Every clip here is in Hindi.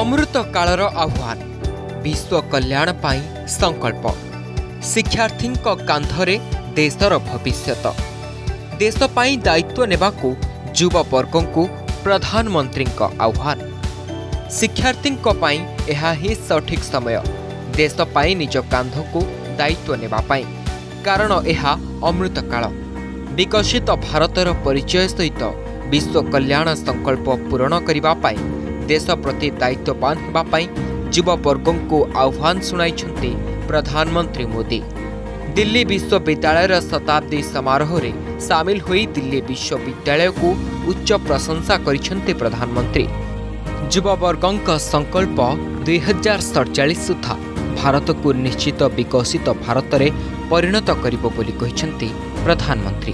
अमृत कालर आह्वान विश्व कल्याण पाई संकल्प शिक्षार्थी कांधरे देशर भविष्यत देश पाई दायित्व नेबाकू युववर्गों को प्रधानमंत्री आह्वान शिक्षार्थी यह ही सठिक समय देश पाई निज कांध को दायित्व नेबा पाई कारण यह अमृत काल विकसित भारतर परिचय सहित विश्व कल्याण संकल्प पूरण करने पाई देश प्रति दायित्ववान होगा युववर्गों को आह्वान सुनाई प्रधानमंत्री मोदी। दिल्ली विश्वविद्यालय शताब्दी समारोह में सामिल हुई दिल्ली विश्वविद्यालय को उच्च प्रशंसा करिसेंते प्रधानमंत्री। युववर्गों संकल्प 2047 सुधा भारत को निश्चित विकसित भारत में परिणत करिबो बोली कहिसेंते प्रधानमंत्री।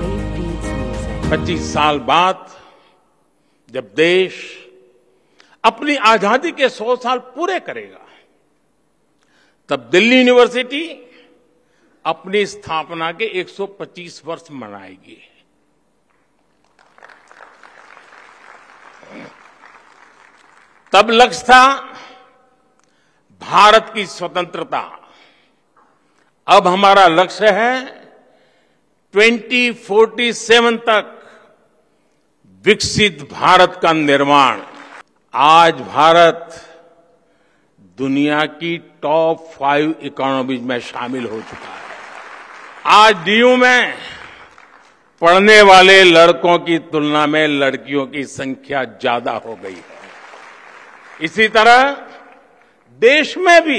25 साल बाद जब देश अपनी आजादी के 100 साल पूरे करेगा तब दिल्ली यूनिवर्सिटी अपनी स्थापना के 125 वर्ष मनाएगी। तब लक्ष्य था भारत की स्वतंत्रता, अब हमारा लक्ष्य है 2047 तक विकसित भारत का निर्माण। आज भारत दुनिया की टॉप 5 इकोनॉमीज में शामिल हो चुका है। आज डीयू में पढ़ने वाले लड़कों की तुलना में लड़कियों की संख्या ज्यादा हो गई है। इसी तरह देश में भी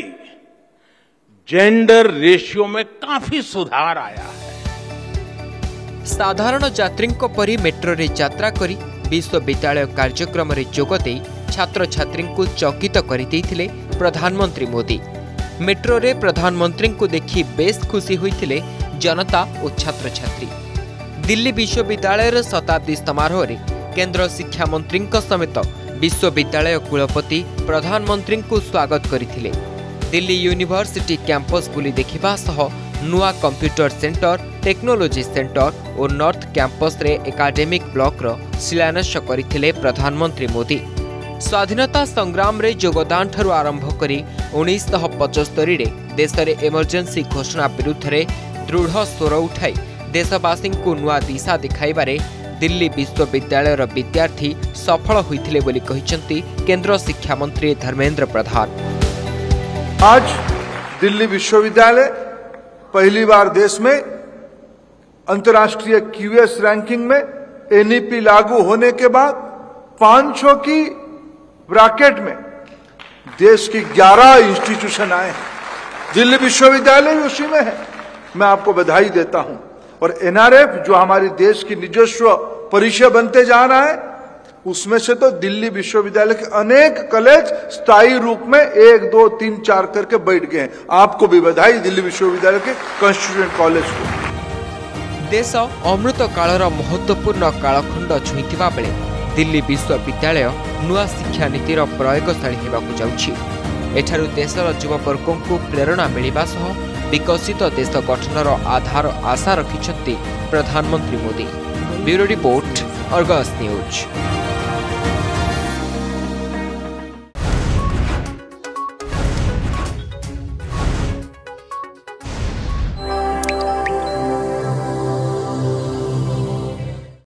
जेंडर रेशियो में काफी सुधार आया है। साधारण यात्री परी मेट्रो रे यात्रा करी विश्वविद्यालय कार्यक्रम रे जोग दे छात्र छात्री को चकित कर प्रधानमंत्री मोदी। मेट्रो रे प्रधानमंत्री को देखि बेस खुशी होइथिले जनता और छात्र छात्री। दिल्ली विश्वविद्यालय शताब्दी समारोह रे केंद्र शिक्षा मंत्री समेत विश्वविद्यालय कुलपति प्रधानमंत्री को स्वागत करथिले। दिल्ली यूनिवर्सिटी कैंपस बुली देखिबा सह नुआ कंप्यूटर सेंटर, टेक्नोलोजी सेंटर और नॉर्थ कैंपस रे एकाडेमिक ब्लॉक रो शिलान्यास करथिले प्रधानमंत्री मोदी। स्वाधीनता संग्राम रे योगदान ठारू आरंभ करी 1975 रे देश रे इमरजेंसी घोषणा विरुद्ध रे दृढ़ स्वर उठाई देशवासी को नुआ दिशा दिखाइबारे दिल्ली विश्वविद्यालय विद्यार्थी सफल होइथिले बोली कहिसेंती केंद्र शिक्षा मंत्री धर्मेंद्र प्रधान। आज दिल्ली विश्वविद्यालय पहली बार देश में अंतर्राष्ट्रीय क्यूएस रैंकिंग में एनईपी लागू होने के बाद 500 की ब्रैकेट में देश की 11 इंस्टीट्यूशन आए हैं। दिल्ली विश्वविद्यालय भी उसी में है। मैं आपको बधाई देता हूं। और एनआरएफ जो हमारी देश की निजस्व परिचय बनते जा रहा है उसमें से तो दिल्ली विश्वविद्यालय के अनेक कॉलेज स्थायी रूप में 1, 2, 3, 4 करके बैठ गए हैं। आपको भी बधाई दिल्ली विश्वविद्यालय के कॉन्स्टिट्यूएंट कॉलेज को। देश अमृत कालर महत्वपूर्ण कालखंड छुईथिबा बेले दिल्ली विश्वविद्यालय नुआ शिक्षा नीतिर प्रयोगशाली होगाकू जाउछि। एठारु देशर युववर्गों को प्रेरणा मिलिबा सह विकसित देश गठनर आधार आशा रखिछन्ति प्रधानमंत्री Modi. Bureau report, Argus news.